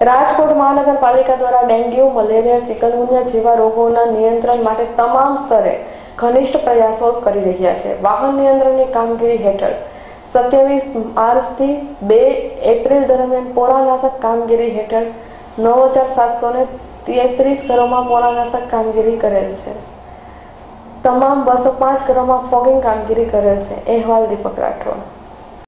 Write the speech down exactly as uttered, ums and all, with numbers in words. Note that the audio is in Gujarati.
રાજકોટ મહાનગરપાલિકા દ્વારા ડેન્ગ્યુ, મલેરિયા, ચિકનગુનિયા જેવા રોગોના નિયંત્રણ માટે તમામ સ્તરે ઘનિષ્ઠ પ્રયાસો કરી રહ્યા છે. વાહન નિયંત્રણની કામગીરી હેઠળ સત્યાવીસ માર્ચથી બે એપ્રિલ દરમિયાન પોરાનાશક કામગીરી હેઠળ નવ હજાર સાતસો ને તેત્રીસ ઘરોમાં પોરાનાશક કામગીરી કરેલ છે. તમામ બસો પાંચ ઘરોમાં ફોગિંગ કામગીરી કરેલ છે. અહેવાલ દીપક રાઠોડ.